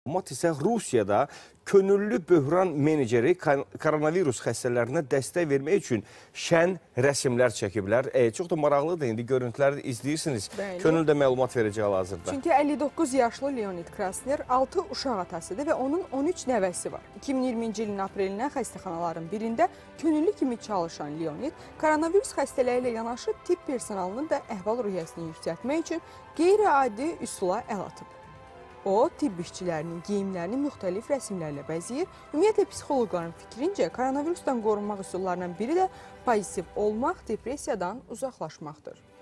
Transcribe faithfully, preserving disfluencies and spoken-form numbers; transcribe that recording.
Məlumat isə Rusiyada könüllü böhran meneceri koronavirus xəstələrinə dəstək vermək üçün şən rəsimlər çəkiblər. E, çox da maraqlıdır, indi görüntüləri izləyirsiniz. Bəli. Könül də məlumat verəcək hal-hazırda. Çünki əlli doqquz yaşlı Leonid Krasner altı uşaq atasıdır və onun on üç nəvəsi var. iki min iyirminci ilin aprelindən xəstəxanaların birində könüllü kimi çalışan Leonid koronavirus xəstələri ilə yanaşı tibb personalının da əhval-ruhiyyəsini yüksəltmək üçün qeyri-adi üsula əl atıb. O, tibb işçilərinin geyimlərini müxtəlif rəsimlərlə bəzəyir. Ümumiyyətlə, psixoloqların fikrincə, koronavirusdan qorunmaq üsullarından biri də pozitiv olmaq, depressiyadan uzaqlaşmaqdır.